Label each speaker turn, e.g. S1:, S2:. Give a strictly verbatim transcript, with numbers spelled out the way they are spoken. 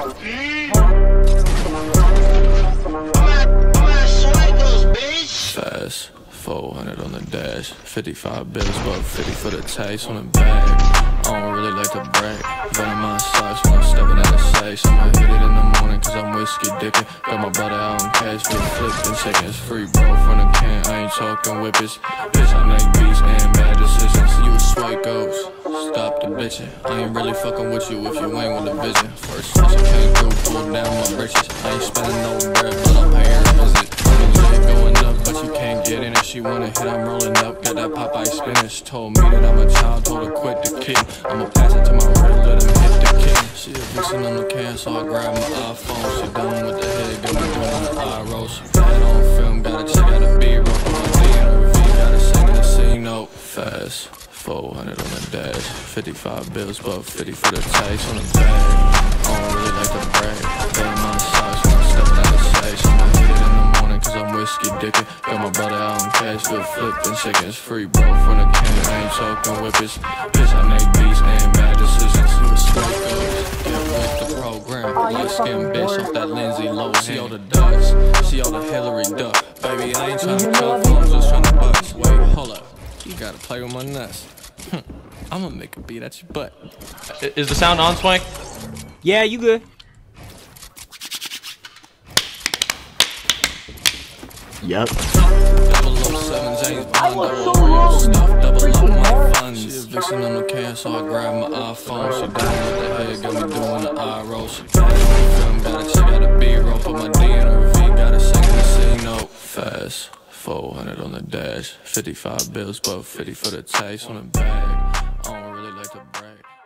S1: Fast, four hundred on the dash, fifty-five bills, but fifty for the taste on the bag. I don't really like to brag, but in my socks when I'm stepping in the safe. I'ma hit it in the morning cause I'm whiskey dipping. Got my brother out on cash, been flipping, shaking it's free, bro, from the can. I ain't talking whippets, bitch, I make beats and bad decisions. You a swipe ghost, stop the bitching. I ain't really fucking with you if you ain't with a vision. First session came through, pulled down my britches. I ain't spending no bread, but I'm paying a visit. Going up, but you can't get in it. She wanna hit, I'm rolling up. Got that Popeye spinach. Told me that I'm a child, told her quit the kid. I'ma pass it to my right, let him hit the kid. She a vixen on the can, so I grab my iPhone. She done with the head, got me doing the eye roll. She bad on film, gotta check out the B-roll. My D N R V, gotta sing in the C note. Fast, four hundred on the dash, fifty-five bills, but fifty for the taste on the bag. I don't really like to brag, but I'm on the socks when I'm stepping out the safe. I'ma hit it in the morning cause I'm whiskey dipping. Got my brother out on cash, good flipping, shaking it's free, bro, from the can. I ain't talking whippets, bitch, I make beats and bad decisions. You a sweat ghost, get with the program. Light skin bitch off that Lindsay Lohan. See all the ducks, see all the Hillary Duck. Baby, I ain't tryna cut phones, just tryna bust. Wait, hold up, you gotta play with my nuts. I'ma make a beat at your butt.
S2: Is the sound on, Swank?
S3: Yeah, you good.
S4: Yep.
S1: Double oh seven James Bond, double real stuff, double up my funds. She a vixen on the can, so I grab my iPhone. She down with the head, got me doing the eye roll. She bad on film, gotta check out the B-roll. Put my D N R V, gotta sing in the C note. Fast, four hundred on the dash, fifty-five bills, but fifty for the taste on the bag. I don't really like to brag.